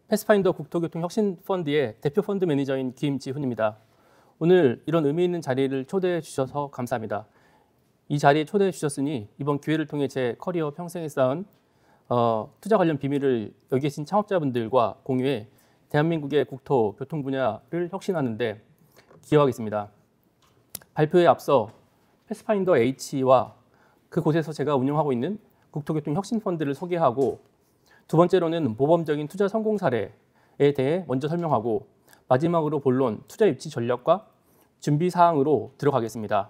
패스파인더 국토교통혁신펀드의 대표 펀드 매니저인 김지훈입니다. 오늘 이런 의미 있는 자리를 초대해 주셔서 감사합니다. 이 자리에 초대해 주셨으니 이번 기회를 통해 제 커리어 평생에 쌓은 투자 관련 비밀을 여기 계신 창업자분들과 공유해 대한민국의 국토, 교통 분야를 혁신하는 데 기여하겠습니다. 발표에 앞서 패스파인더 H와 그곳에서 제가 운영하고 있는 국토교통혁신펀드를 소개하고, 두 번째로는 모범적인 투자 성공 사례에 대해 먼저 설명하고, 마지막으로 본론 투자 유치 전략과 준비 사항으로 들어가겠습니다.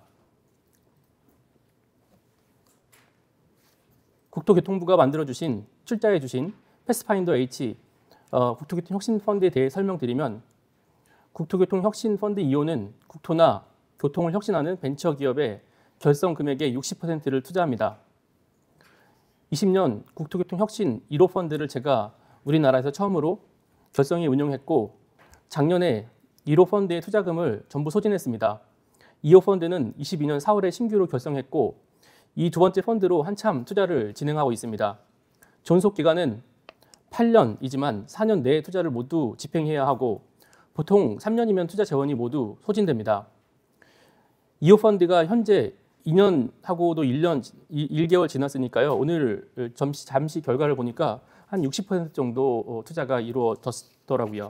국토교통부가 만들어주신 출자해주신 패스파인더 H 국토교통혁신펀드에 대해 설명드리면, 국토교통혁신펀드 2호는 국토나 교통을 혁신하는 벤처기업의 결성 금액의 60%를 투자합니다. 20년 국토교통혁신 1호 펀드를 제가 우리나라에서 처음으로 결성해 운영했고, 작년에 1호 펀드의 투자금을 전부 소진했습니다. 2호 펀드는 22년 4월에 신규로 결성했고, 이 두 번째 펀드로 한참 투자를 진행하고 있습니다. 존속 기간은 8년이지만 4년 내에 투자를 모두 집행해야 하고, 보통 3년이면 투자 재원이 모두 소진됩니다. 2호 펀드가 현재 2년하고도 1개월 지났으니까요. 오늘 잠시 결과를 보니까 한 60% 정도 투자가 이루어졌더라고요.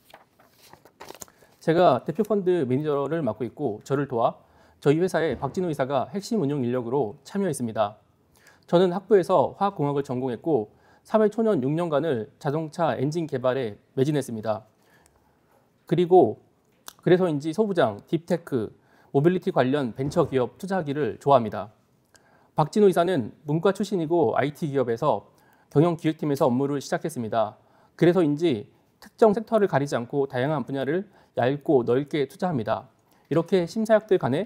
제가 대표 펀드 매니저를 맡고 있고, 저를 도와 저희 회사의 박진우 이사가 핵심 운영 인력으로 참여했습니다. 저는 학부에서 화학공학을 전공했고, 사회 초년 6년간을 자동차 엔진 개발에 매진했습니다. 그래서인지 소부장, 딥테크, 모빌리티 관련 벤처기업 투자하기를 좋아합니다. 박진우 이사는 문과 출신이고 IT 기업에서 경영기획팀에서 업무를 시작했습니다. 그래서인지 특정 섹터를 가리지 않고 다양한 분야를 얇고 넓게 투자합니다. 이렇게 심사역들 간의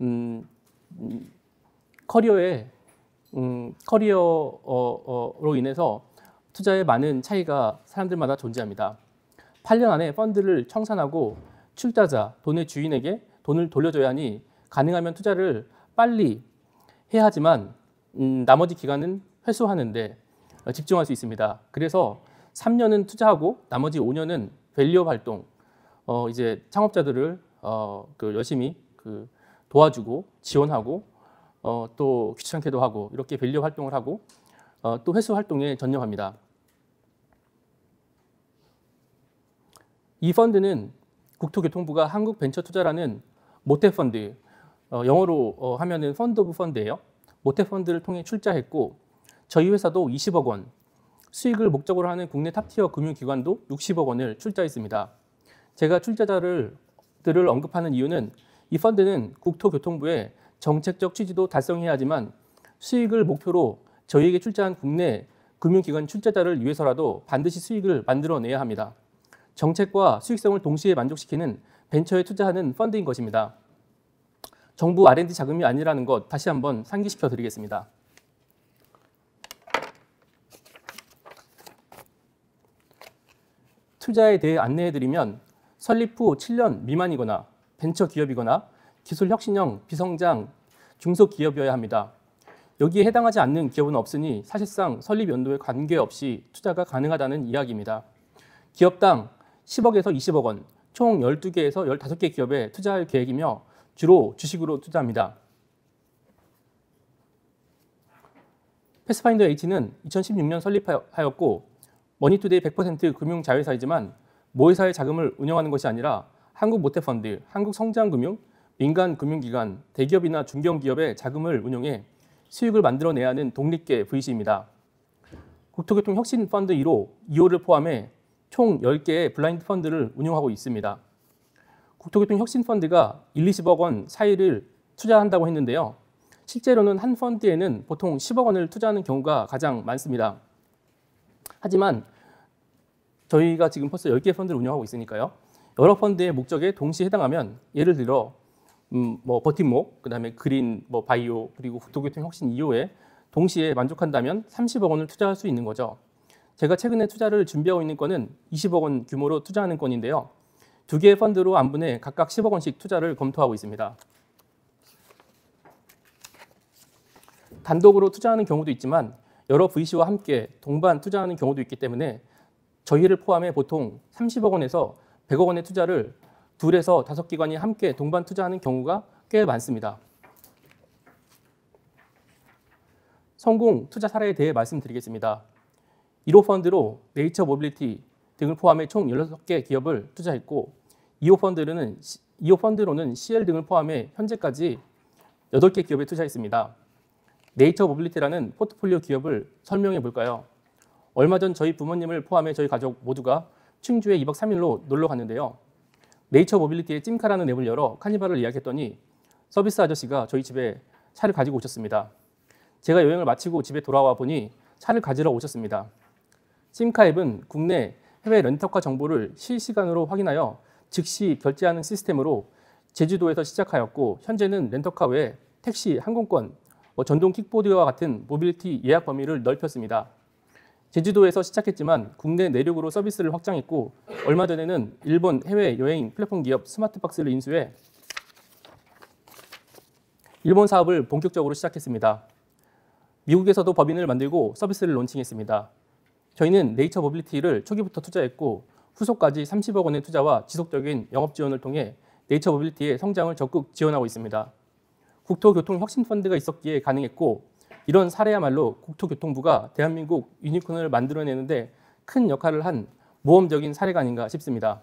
커리어로 인해서 투자에 많은 차이가 사람들마다 존재합니다. 8년 안에 펀드를 청산하고 출자자, 돈의 주인에게 돈을 돌려줘야 하니 가능하면 투자를 빨리 해야 하지만 나머지 기간은 회수하는 데 집중할 수 있습니다. 그래서 3년은 투자하고 나머지 5년은 밸류업 활동, 이제 창업자들을 열심히 도와주고 지원하고, 또 귀찮게도 하고, 이렇게 밸류업 활동을 하고, 또 회수 활동에 전념합니다. 이 펀드는 국토교통부가 한국벤처투자라는 모태펀드, 영어로 하면은 펀드 오브 펀드예요. 모태펀드를 통해 출자했고, 저희 회사도 20억 원, 수익을 목적으로 하는 국내 탑티어 금융기관도 60억 원을 출자했습니다. 제가 출자자들을 언급하는 이유는, 이 펀드는 국토교통부의 정책적 취지도 달성해야 하지만 수익을 목표로 저희에게 출자한 국내 금융기관 출자자를 위해서라도 반드시 수익을 만들어내야 합니다. 정책과 수익성을 동시에 만족시키는 벤처에 투자하는 펀드인 것입니다. 정부 R&D 자금이 아니라는 것 다시 한번 상기시켜 드리겠습니다. 투자에 대해 안내해 드리면, 설립 후 7년 미만이거나 벤처 기업이거나 기술 혁신형 비성장 중소기업이어야 합니다. 여기에 해당하지 않는 기업은 없으니 사실상 설립 연도에 관계없이 투자가 가능하다는 이야기입니다. 기업당 10억에서 20억 원, 총 12개에서 15개 기업에 투자할 계획이며 주로 주식으로 투자합니다. 패스파인더 H는 2016년 설립하였고, 머니투데이 100% 금융 자회사이지만 모회사의 자금을 운영하는 것이 아니라 한국모태펀드, 한국성장금융, 민간금융기관, 대기업이나 중견기업의 자금을 운용해 수익을 만들어내야 하는 독립계 VC입니다. 국토교통혁신펀드 1호, 2호를 포함해 총 10개의 블라인드 펀드를 운용하고 있습니다. 국토교통혁신펀드가 20억 원 사이를 투자한다고 했는데요. 실제로는 한 펀드에는 보통 10억 원을 투자하는 경우가 가장 많습니다. 하지만 저희가 지금 벌써 10개 펀드를 운영하고 있으니까요. 여러 펀드의 목적에 동시에 해당하면, 예를 들어 버팀목, 그다음에 그린, 바이오, 그리고 국토교통혁신 2호에 동시에 만족한다면 30억 원을 투자할 수 있는 거죠. 제가 최근에 투자를 준비하고 있는 건은 20억 원 규모로 투자하는 건인데요. 두 개의 펀드로 안분해 각각 10억 원씩 투자를 검토하고 있습니다. 단독으로 투자하는 경우도 있지만 여러 VC와 함께 동반 투자하는 경우도 있기 때문에 저희를 포함해 보통 30억 원에서 100억 원의 투자를 둘에서 5기관이 함께 동반 투자하는 경우가 꽤 많습니다. 성공 투자 사례에 대해 말씀드리겠습니다. 1호 펀드로 네이처 모빌리티 등을 포함해 총 16개 기업을 투자했고 2호 펀드로는 CL 등을 포함해 현재까지 8개 기업에 투자했습니다. 네이처 모빌리티라는 포트폴리오 기업을 설명해 볼까요? 얼마 전 저희 부모님을 포함해 저희 가족 모두가 충주에 2박 3일로 놀러 갔는데요. 네이처 모빌리티의 찜카라는 앱을 열어 카니발을 예약했더니 서비스 아저씨가 저희 집에 차를 가지고 오셨습니다. 제가 여행을 마치고 집에 돌아와 보니 차를 가지러 오셨습니다. 찜카 앱은 국내 해외 렌터카 정보를 실시간으로 확인하여 즉시 결제하는 시스템으로 제주도에서 시작하였고 현재는 렌터카 외에 택시, 항공권, 전동 킥보드와 같은 모빌리티 예약 범위를 넓혔습니다. 제주도에서 시작했지만 국내 내륙으로 서비스를 확장했고 얼마 전에는 일본 해외 여행 플랫폼 기업 스마트박스를 인수해 일본 사업을 본격적으로 시작했습니다. 미국에서도 법인을 만들고 서비스를 론칭했습니다. 저희는 네이처 모빌리티를 초기부터 투자했고 후속까지 30억 원의 투자와 지속적인 영업 지원을 통해 네이처 모빌리티의 성장을 적극 지원하고 있습니다. 국토교통혁신펀드가 있었기에 가능했고 이런 사례야말로 국토교통부가 대한민국 유니콘을 만들어내는데 큰 역할을 한 모험적인 사례가 아닌가 싶습니다.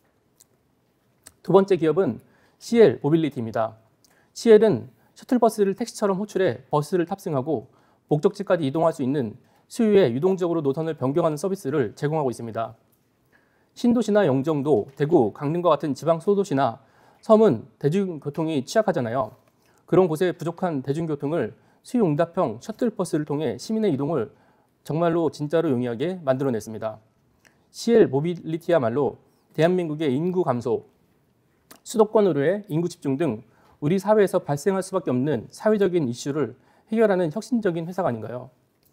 두 번째 기업은 CL 모빌리티입니다. CL은 셔틀버스를 택시처럼 호출해 버스를 탑승하고 목적지까지 이동할 수 있는 수요에 유동적으로 노선을 변경하는 서비스를 제공하고 있습니다. 신도시나 영종도, 대구, 강릉과 같은 지방 소도시나 섬은 대중교통이 취약하잖아요. 그런 곳에 부족한 대중교통을 수요응답형 셔틀버스를 통해 시민의 이동을 정말로 진짜로 용이하게 만들어냈습니다. CL 모빌리티야말로 대한민국의 인구 감소, 수도권으로의 인구 집중 등 우리 사회에서 발생할 수밖에 없는 사회적인 이슈를 해결하는 혁신적인 회사가 아닌가요?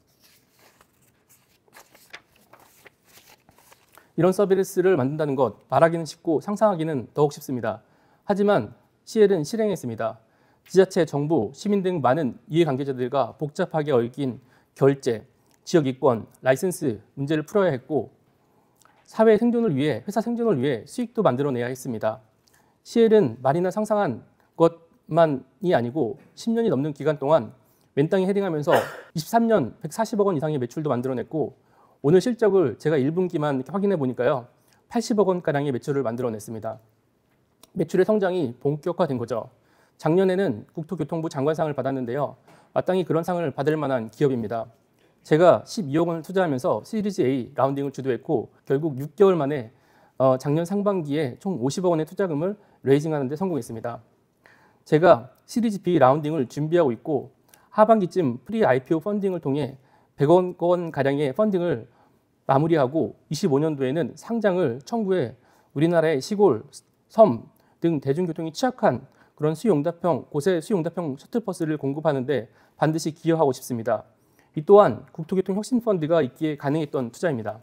이런 서비스를 만든다는 것 말하기는 쉽고 상상하기는 더욱 쉽습니다. 하지만 CL은 실행했습니다. 지자체, 정부, 시민 등 많은 이해관계자들과 복잡하게 얽힌 결제, 지역 이권, 라이센스 문제를 풀어야 했고 사회 생존을 위해, 회사 생존을 위해 수익도 만들어내야 했습니다. CL은 말이나 상상한 것만이 아니고 10년이 넘는 기간 동안 맨땅에 헤딩하면서 23년 140억 원 이상의 매출도 만들어냈고 오늘 실적을 제가 1분기만 확인해 보니까요. 80억 원가량의 매출을 만들어냈습니다. 매출의 성장이 본격화된 거죠. 작년에는 국토교통부 장관상을 받았는데요. 마땅히 그런 상을 받을 만한 기업입니다. 제가 12억 원을 투자하면서 시리즈 A 라운딩을 주도했고 결국 6개월 만에 작년 상반기에 총 50억 원의 투자금을 레이징하는 데 성공했습니다. 제가 시리즈 B 라운딩을 준비하고 있고 하반기쯤 프리 IPO 펀딩을 통해 100억 원가량의 펀딩을 마무리하고 25년도에는 상장을 청구해 우리나라의 시골, 섬 등 대중교통이 취약한 그런 수요응답형, 고세 수요응답형 셔틀버스를 공급하는데 반드시 기여하고 싶습니다. 이 또한 국토교통혁신펀드가 있기에 가능했던 투자입니다.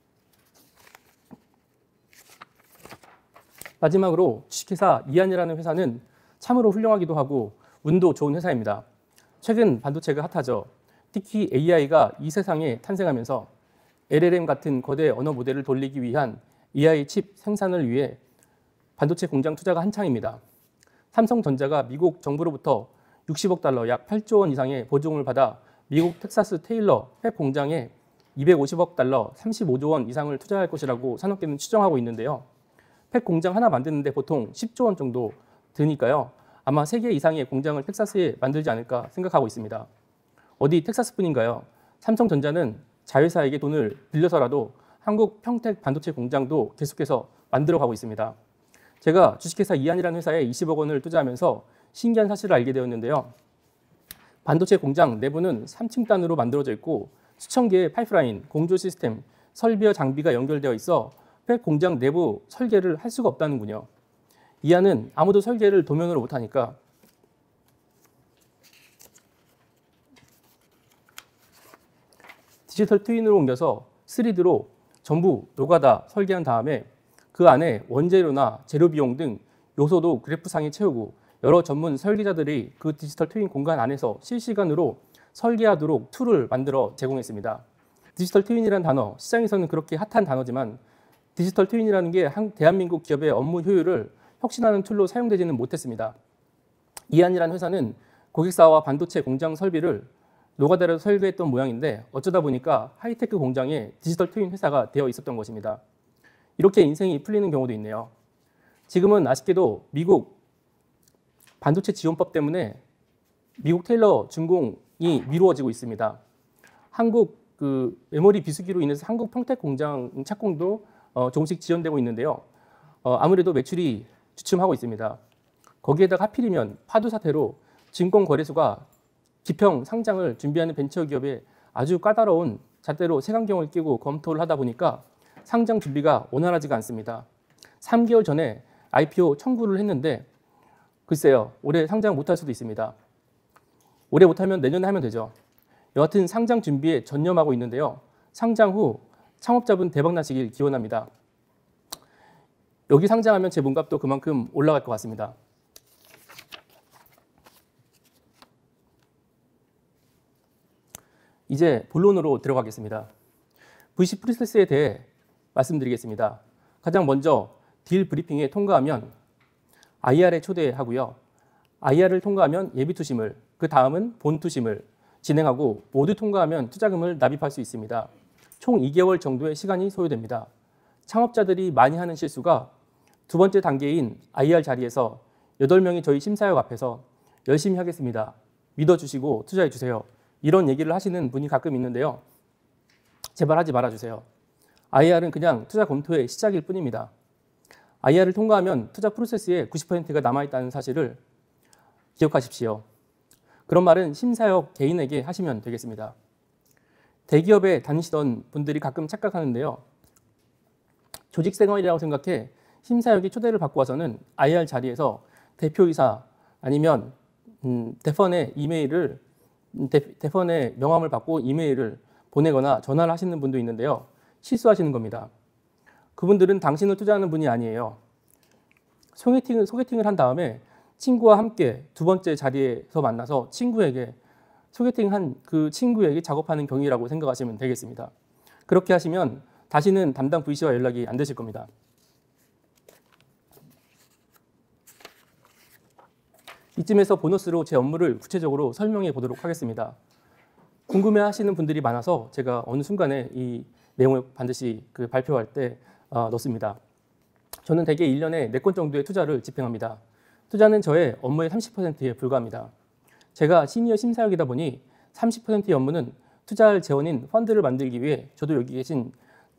마지막으로 주식회사 이한이라는 회사는 참으로 훌륭하기도 하고 운도 좋은 회사입니다. 최근 반도체가 핫하죠. 특히 AI가 이 세상에 탄생하면서 LLM 같은 거대 언어 모델을 돌리기 위한 AI 칩 생산을 위해 반도체 공장 투자가 한창입니다. 삼성전자가 미국 정부로부터 60억 달러 약 8조 원 이상의 보증을 받아 미국 텍사스 테일러 팹 공장에 250억 달러 35조 원 이상을 투자할 것이라고 산업계는 추정하고 있는데요. 팹 공장 하나 만드는데 보통 10조 원 정도 드니까요. 아마 3개 이상의 공장을 텍사스에 만들지 않을까 생각하고 있습니다. 어디 텍사스뿐인가요? 삼성전자는 자회사에게 돈을 빌려서라도 한국 평택 반도체 공장도 계속해서 만들어가고 있습니다. 제가 주식회사 이한이라는 회사에 20억 원을 투자하면서 신기한 사실을 알게 되었는데요. 반도체 공장 내부는 3층 단으로 만들어져 있고 수천 개의 파이프라인, 공조 시스템, 설비와 장비가 연결되어 있어 팹 공장 내부 설계를 할 수가 없다는군요. 이한은 아무도 설계를 도면으로 못하니까 디지털 트윈으로 옮겨서 3D로 전부 노가다 설계한 다음에 그 안에 원재료나 재료 비용 등 요소도 그래프상에 채우고 여러 전문 설계자들이 그 디지털 트윈 공간 안에서 실시간으로 설계하도록 툴을 만들어 제공했습니다. 디지털 트윈이라는 단어, 시장에서는 그렇게 핫한 단어지만 디지털 트윈이라는 게 대한민국 기업의 업무 효율을 혁신하는 툴로 사용되지는 못했습니다. 이한이라는 회사는 고객사와 반도체 공장 설비를 노가다로 설계했던 모양인데 어쩌다 보니까 하이테크 공장에 디지털 트윈 회사가 되어 있었던 것입니다. 이렇게 인생이 풀리는 경우도 있네요. 지금은 아쉽게도 미국 반도체 지원법 때문에 미국 테일러 준공이 미루어지고 있습니다. 한국 메모리 비수기로 인해서 한국 평택 공장 착공도 조금씩 지연되고 있는데요. 아무래도 매출이 주춤하고 있습니다. 거기에다가 하필이면 파도 사태로 증권 거래소가 기평 상장을 준비하는 벤처기업에 아주 까다로운 잣대로 색안경을 끼고 검토를 하다 보니까 상장 준비가 원활하지가 않습니다. 3개월 전에 IPO 청구를 했는데 글쎄요, 올해 상장 못할 수도 있습니다. 올해 못하면 내년에 하면 되죠. 여하튼 상장 준비에 전념하고 있는데요. 상장 후 창업자분 대박 나시길 기원합니다. 여기 상장하면 제 몸값도 그만큼 올라갈 것 같습니다. 이제 본론으로 들어가겠습니다. VC 프로세스에 대해 말씀드리겠습니다. 가장 먼저 딜 브리핑에 통과하면 IR에 초대하고요. IR을 통과하면 예비 투심을, 그 다음은 본 투심을 진행하고 모두 통과하면 투자금을 납입할 수 있습니다. 총 2개월 정도의 시간이 소요됩니다. 창업자들이 많이 하는 실수가 두 번째 단계인 IR 자리에서 8명이 저희 심사역 앞에서 열심히 하겠습니다. 믿어주시고 투자해주세요. 이런 얘기를 하시는 분이 가끔 있는데요. 제발 하지 말아주세요. IR은 그냥 투자 검토의 시작일 뿐입니다. IR을 통과하면 투자 프로세스에 90%가 남아있다는 사실을 기억하십시오. 그런 말은 심사역 개인에게 하시면 되겠습니다. 대기업에 다니시던 분들이 가끔 착각하는데요. 조직 생활이라고 생각해 심사역이 초대를 받고 와서는 IR 자리에서 대표이사 아니면 대펀의 이메일을 대펀의 명함을 받고 이메일을 보내거나 전화를 하시는 분도 있는데요. 실수하시는 겁니다. 그분들은 당신을 투자하는 분이 아니에요. 소개팅을 한 다음에 친구와 함께 두 번째 자리에서 만나서 친구에게 소개팅한 그 친구에게 작업하는 경위라고 생각하시면 되겠습니다. 그렇게 하시면 다시는 담당 VC와 연락이 안 되실 겁니다. 이쯤에서 보너스로 제 업무를 구체적으로 설명해 보도록 하겠습니다. 궁금해하시는 분들이 많아서 제가 어느 순간에 이 내용을 반드시 발표할 때 넣습니다. 저는 대개 1년에 4건 정도의 투자를 집행합니다. 투자는 저의 업무의 30%에 불과합니다. 제가 시니어 심사역이다 보니 30%의 업무는 투자할 재원인 펀드를 만들기 위해 저도 여기 계신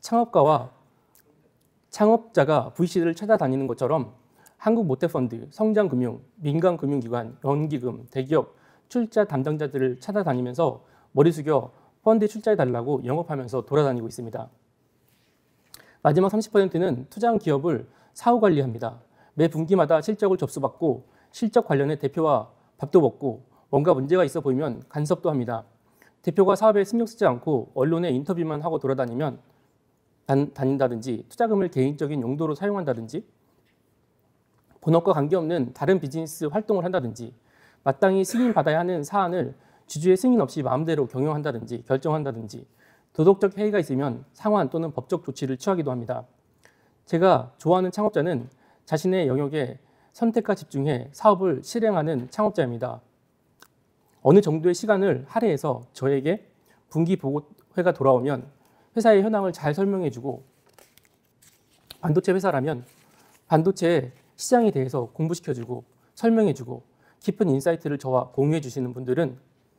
창업자가 VC를 찾아다니는 것처럼 한국모태펀드, 성장금융, 민간금융기관, 연기금, 대기업, 출자 담당자들을 찾아다니면서 머리 숙여 펀드에 출자해달라고 영업하면서 돌아다니고 있습니다. 마지막 30%는 투자한 기업을 사후관리합니다. 매 분기마다 실적을 접수받고 실적 관련해 대표와 밥도 먹고 뭔가 문제가 있어 보이면 간섭도 합니다. 대표가 사업에 신경 쓰지 않고 언론에 인터뷰만 하고 돌아다니면 다닌다든지 투자금을 개인적인 용도로 사용한다든지 본업과 관계없는 다른 비즈니스 활동을 한다든지 마땅히 승인받아야 하는 사안을 주주의 승인 없이 마음대로 경영한다든지 결정한다든지 도덕적 해이가 있으면 상환 또는 법적 조치를 취하기도 합니다. 제가 좋아하는 창업자는 자신의 영역에 선택과 집중해 사업을 실행하는 창업자입니다. 어느 정도의 시간을 할애해서 저에게 분기 보고회가 돌아오면 회사의 현황을 잘 설명해주고 반도체 회사라면 반도체 시장에 대해서 공부시켜주고 설명해주고 깊은 인사이트를 저와 공유해 주시는 분들은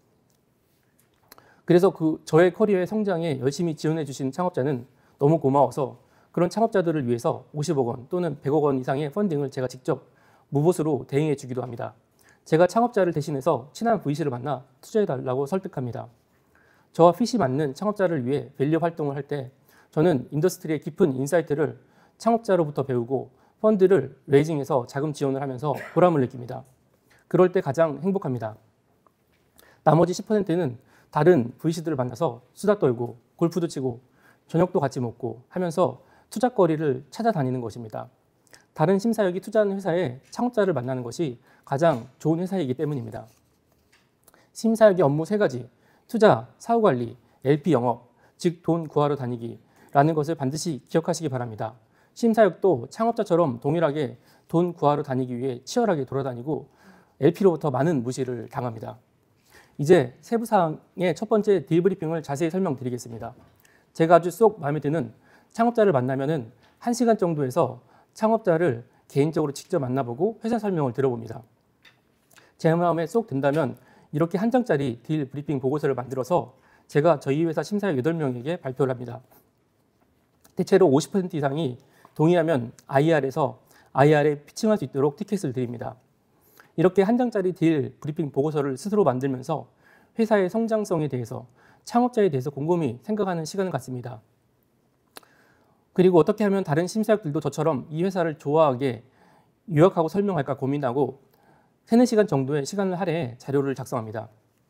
그래서 저의 커리어의 성장에 열심히 지원해 주신 창업자는 너무 고마워서 그런 창업자들을 위해서 50억 원 또는 100억 원 이상의 펀딩을 제가 직접 무보수로 대행해 주기도 합니다. 제가 창업자를 대신해서 친한 VC를 만나 투자해달라고 설득합니다. 저와 핏이 맞는 창업자를 위해 밸류 활동을 할 때 저는 인더스트리의 깊은 인사이트를 창업자로부터 배우고 펀드를 레이징해서 자금 지원을 하면서 보람을 느낍니다. 그럴 때 가장 행복합니다. 나머지 10%는 다른 VC들을 만나서 수다 떨고 골프도 치고 저녁도 같이 먹고 하면서 투자거리를 찾아다니는 것입니다. 다른 심사역이 투자하는 회사에 창업자를 만나는 것이 가장 좋은 회사이기 때문입니다. 심사역의 업무 3가지, 투자, 사후관리, LP 영업, 즉 돈 구하러 다니기라는 것을 반드시 기억하시기 바랍니다. 심사역도 창업자처럼 동일하게 돈 구하러 다니기 위해 치열하게 돌아다니고 LP로부터 많은 무시를 당합니다. 이제 세부사항의 첫 번째 딜 브리핑을 자세히 설명드리겠습니다. 제가 아주 쏙 마음에 드는 창업자를 만나면은 1시간 정도에서 창업자를 개인적으로 직접 만나보고 회사 설명을 들어봅니다. 제 마음에 쏙 든다면 이렇게 한 장짜리 딜 브리핑 보고서를 만들어서 제가 저희 회사 심사역 8명에게 발표를 합니다. 대체로 50% 이상이 동의하면 IR에 피칭할 수 있도록 티켓을 드립니다. 이렇게 한 장짜리 딜 브리핑 보고서를 스스로 만들면서 회사의 성장성에 대해서, 창업자에 대해서 곰곰이 생각하는 시간을 갖습니다. 그리고 어떻게 하면 다른 심사역들도 저처럼 이 회사를 좋아하게 요약하고 설명할까 고민하고 3-4시간 정도의 시간을 할애해 자료를 작성합니다.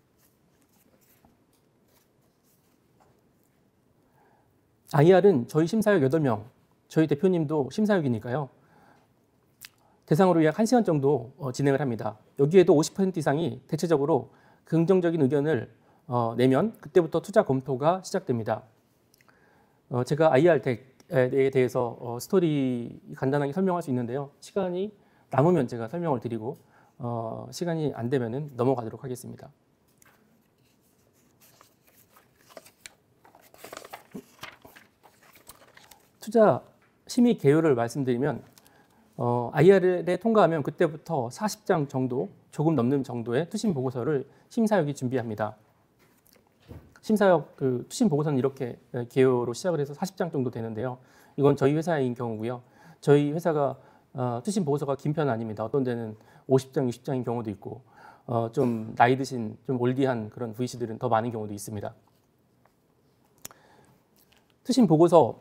IR은 저희 심사역 8명, 저희 대표님도 심사역이니까요. 대상으로 약 1시간 정도 진행을 합니다. 여기에도 50% 이상이 대체적으로 긍정적인 의견을 내면 그때부터 투자 검토가 시작됩니다. 제가 IR 덱에 대해서 스토리 간단하게 설명할 수 있는데요. 시간이 남으면 제가 설명을 드리고 시간이 안 되면 넘어가도록 하겠습니다. 투자 심의 개요를 말씀드리면 IR에 통과하면 그때부터 40장 정도, 조금 넘는 정도의 투심 보고서를 심사역이 준비합니다. 심사역 투심 보고서는 이렇게 개요로 시작을 해서 40장 정도 되는데요. 이건 저희 회사인 경우고요. 저희 회사가 투심 보고서가 긴 편은 아닙니다. 어떤 데는 50장, 60장인 경우도 있고 좀 나이 드신, 좀 올디한 그런 VC들은 더 많은 경우도 있습니다. 투심 보고서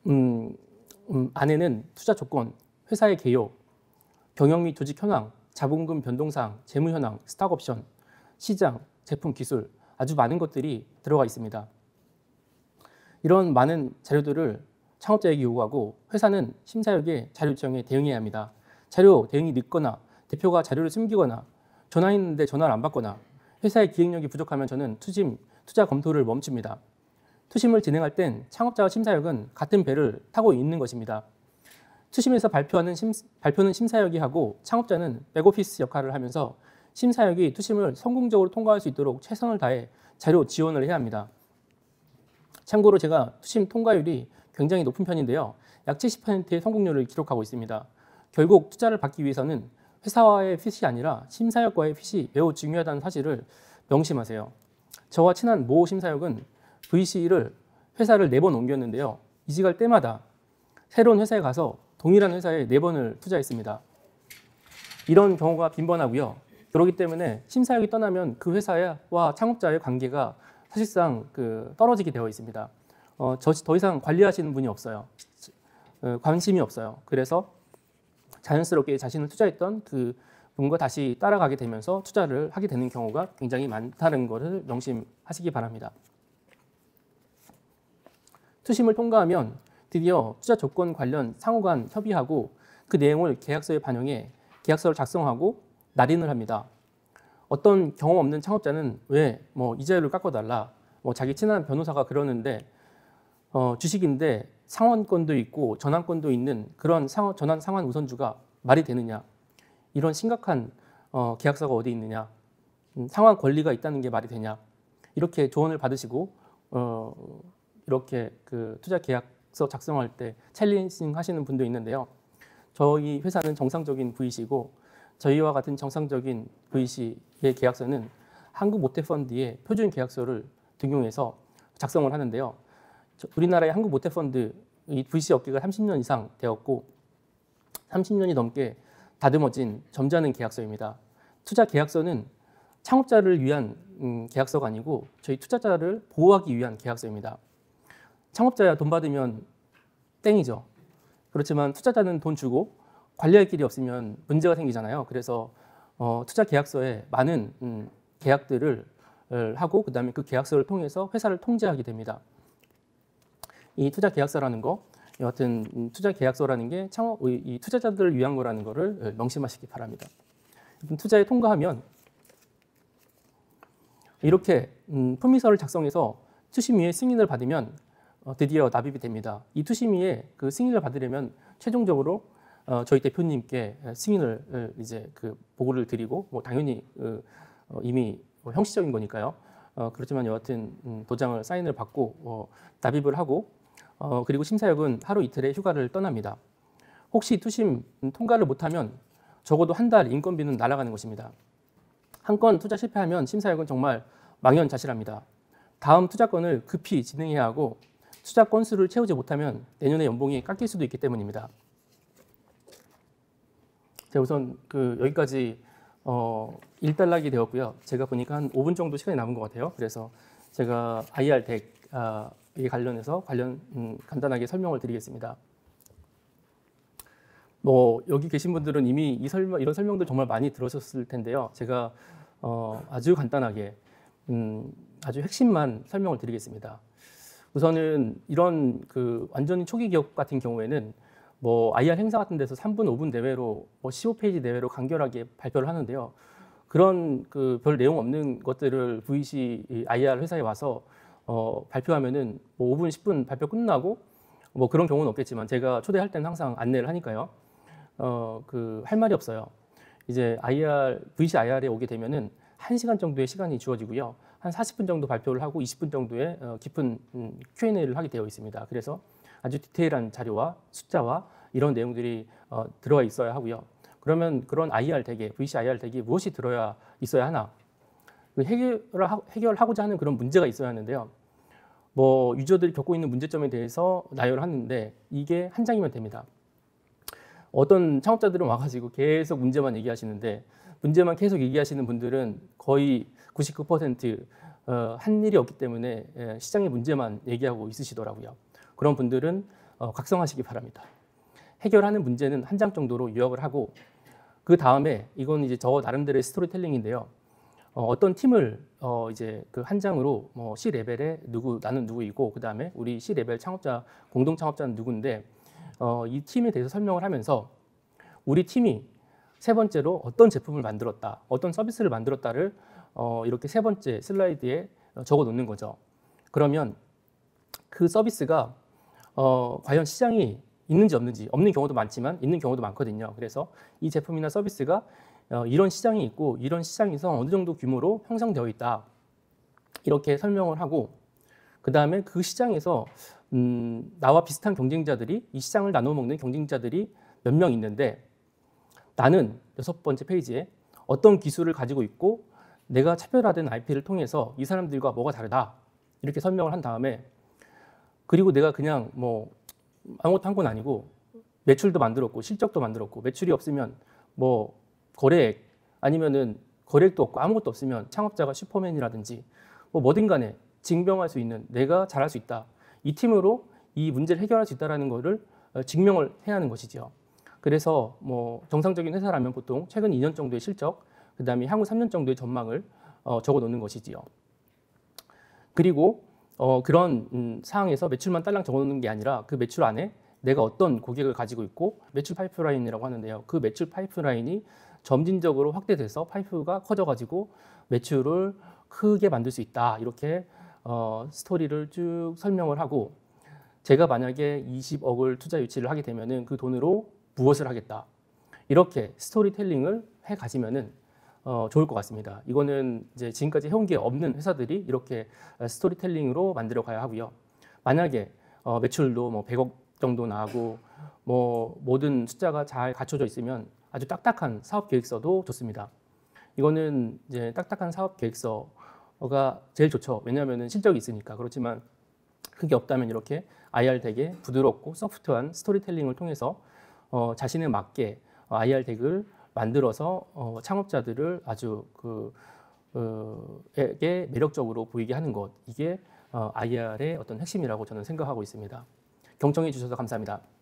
안에는 투자 조건, 회사의 개요, 경영 및 조직 현황, 자본금 변동사항, 재무 현황, 스탁 옵션, 시장, 제품, 기술 아주 많은 것들이 들어가 있습니다. 이런 많은 자료들을 창업자에게 요구하고 회사는 심사역의 자료 요청에 대응해야 합니다. 자료 대응이 늦거나 대표가 자료를 숨기거나 전화했는데 전화를 안 받거나 회사의 기획력이 부족하면 저는 투자 검토를 멈춥니다. 투심을 진행할 땐 창업자와 심사역은 같은 배를 타고 있는 것입니다. 투심에서 발표는 심사역이 하고 창업자는 백오피스 역할을 하면서 심사역이 투심을 성공적으로 통과할 수 있도록 최선을 다해 자료 지원을 해야 합니다. 참고로 제가 투심 통과율이 굉장히 높은 편인데요. 약 70%의 성공률을 기록하고 있습니다. 결국 투자를 받기 위해서는 회사와의 핏이 아니라 심사역과의 핏이 매우 중요하다는 사실을 명심하세요. 저와 친한 모 심사역은 VC를 회사를 4번 옮겼는데요. 이직할 때마다 새로운 회사에 가서 동일한 회사에 4번을 투자했습니다. 이런 경우가 빈번하고요. 그렇기 때문에 심사역이 떠나면 그 회사와 창업자의 관계가 사실상 떨어지게 되어 있습니다. 더 이상 관리하시는 분이 없어요. 관심이 없어요. 그래서 자연스럽게 자신을 투자했던 그 분과 다시 따라가게 되면서 투자를 하게 되는 경우가 굉장히 많다는 것을 명심하시기 바랍니다. 투심을 통과하면 드디어 투자 조건 관련 상호 간 협의하고 그 내용을 계약서에 반영해 계약서를 작성하고 날인을 합니다. 어떤 경험 없는 창업자는 왜 이자율을 깎아달라, 자기 친한 변호사가 그러는데 주식인데 상환권도 있고 전환권도 있는 그런 전환 상환 우선주가 말이 되느냐, 이런 심각한 계약서가 어디 있느냐, 상환 권리가 있다는 게 말이 되냐, 이렇게 조언을 받으시고 이렇게 투자 계약서 작성할 때 챌린징 하시는 분도 있는데요. 저희 회사는 정상적인 VC고 저희와 같은 정상적인 VC의 계약서는 한국모태펀드의 표준 계약서를 등용해서 작성을 하는데요. 우리나라의 한국모태펀드 이 VC 업계가 30년 이상 되었고 30년이 넘게 다듬어진 점잖은 계약서입니다. 투자 계약서는 창업자를 위한 계약서가 아니고 저희 투자자를 보호하기 위한 계약서입니다. 창업자야 돈 받으면 땡이죠. 그렇지만 투자자는 돈 주고 관리할 길이 없으면 문제가 생기잖아요. 그래서 투자 계약서에 많은 계약들을 하고 그다음에 그 계약서를 통해서 회사를 통제하게 됩니다. 이 투자 계약서라는 거, 여하튼 투자 계약서라는 게 이 투자자들을 위한 거라는 거를 명심하시기 바랍니다. 투자에 통과하면 이렇게 품위서를 작성해서 투심위의 승인을 받으면 드디어 납입이 됩니다. 이 투심위에 그 승인을 받으려면 최종적으로 저희 대표님께 승인을 이제 그 보고를 드리고 뭐 당연히 이미 형식적인 거니까요. 그렇지만 여하튼 도장을 사인을 받고 납입을 하고 그리고 심사역은 하루 이틀의 휴가를 떠납니다. 혹시 투심 통과를 못하면 적어도 한 달 인건비는 날아가는 것입니다. 한 건 투자 실패하면 심사역은 정말 망연자실합니다. 다음 투자건을 급히 진행해야 하고 투자 건수를 채우지 못하면 내년에 연봉이 깎일 수도 있기 때문입니다. 자, 우선 여기까지 일단락이 되었고요. 제가 보니까 한 5분 정도 시간이 남은 것 같아요. 그래서 제가 IR 덱에 관련해서 간단하게 설명을 드리겠습니다. 뭐 여기 계신 분들은 이미 이런 설명들 정말 많이 들으셨을 텐데요. 제가 아주 간단하게 아주 핵심만 설명을 드리겠습니다. 우선은 이런 완전히 초기 기업 같은 경우에는 뭐 IR 행사 같은 데서 3분, 5분 내외로 뭐 15페이지 내외로 간결하게 발표를 하는데요. 그런 별 내용 없는 것들을 VC IR 회사에 와서 발표하면은 뭐 5분, 10분 발표 끝나고 뭐 그런 경우는 없겠지만 제가 초대할 때는 항상 안내를 하니까요. 할 말이 없어요. 이제 VC IR에 오게 되면은 1시간 정도의 시간이 주어지고요. 한 40분 정도 발표를 하고 20분 정도의 깊은 Q&A를 하게 되어 있습니다. 그래서 아주 디테일한 자료와 숫자와 이런 내용들이 들어와 있어야 하고요. 그러면 그런 IR 덱에 VC IR 덱이 무엇이 들어야 있어야 하나? 해결하고자 하는 그런 문제가 있어야 하는데요. 뭐 유저들이 겪고 있는 문제점에 대해서 나열을 하는데 이게 한 장이면 됩니다. 어떤 창업자들은 와가지고 계속 문제만 얘기하시는데 문제만 계속 얘기하시는 분들은 거의 99% 한 일이 없기 때문에 시장의 문제만 얘기하고 있으시더라고요. 그런 분들은 각성하시기 바랍니다. 해결하는 문제는 한 장 정도로 요약을 하고 그 다음에 이건 이제 저 나름대로의 스토리텔링인데요. 어떤 팀을 이제 그 한 장으로 뭐 C 레벨에 나는 누구이고 그 다음에 우리 C 레벨 창업자 공동 창업자는 누구인데 이 팀에 대해서 설명을 하면서 우리 팀이 세 번째로 어떤 제품을 만들었다, 어떤 서비스를 만들었다를 이렇게 세 번째 슬라이드에 적어 놓는 거죠. 그러면 그 서비스가 과연 시장이 있는지 없는지, 없는 경우도 많지만 있는 경우도 많거든요. 그래서 이 제품이나 서비스가 이런 시장이 있고 이런 시장에서 어느 정도 규모로 형성되어 있다. 이렇게 설명을 하고 그 다음에 그 시장에서 나와 비슷한 경쟁자들이 이 시장을 나눠 먹는 경쟁자들이 몇 명 있는데 나는 6번째 페이지에 어떤 기술을 가지고 있고 내가 차별화된 IP를 통해서 이 사람들과 뭐가 다르다. 이렇게 설명을 한 다음에 그리고 내가 그냥 뭐 아무것도 한 건 아니고 매출도 만들었고 실적도 만들었고 매출이 없으면 뭐 거래액 아니면은 거래액도 없고 아무것도 없으면 창업자가 슈퍼맨이라든지 뭐 뭐든 간에 증명할 수 있는 내가 잘할 수 있다. 이 팀으로 이 문제를 해결할 수 있다는 것을 증명을 해야 하는 것이죠. 그래서 뭐 정상적인 회사라면 보통 최근 2년 정도의 실적, 그 다음에 향후 3년 정도의 전망을 적어 놓는 것이지요. 그리고 그런 상황에서 매출만 딸랑 적어 놓는 게 아니라 그 매출 안에 내가 어떤 고객을 가지고 있고 매출 파이프라인이라고 하는데요. 그 매출 파이프라인이 점진적으로 확대돼서 파이프가 커져가지고 매출을 크게 만들 수 있다. 이렇게 스토리를 쭉 설명을 하고 제가 만약에 20억을 투자 유치를 하게 되면은 그 돈으로 무엇을 하겠다. 이렇게 스토리텔링을 해 가시면은 좋을 것 같습니다. 이거는 이제 지금까지 해온 게 없는 회사들이 이렇게 스토리텔링으로 만들어 가야 하고요. 만약에 매출도 뭐 100억 정도 나오고 뭐 모든 숫자가 잘 갖춰져 있으면 아주 딱딱한 사업 계획서도 좋습니다. 이거는 이제 딱딱한 사업 계획서가 제일 좋죠. 왜냐하면 실적이 있으니까. 그렇지만 그게 없다면 이렇게 IR 덱에 부드럽고 소프트한 스토리텔링을 통해서 자신에 맞게 IR 덱을 만들어서 창업자들을 아주 에게 매력적으로 보이게 하는 것, 이게 IR의 어떤 핵심이라고 저는 생각하고 있습니다. 경청해 주셔서 감사합니다.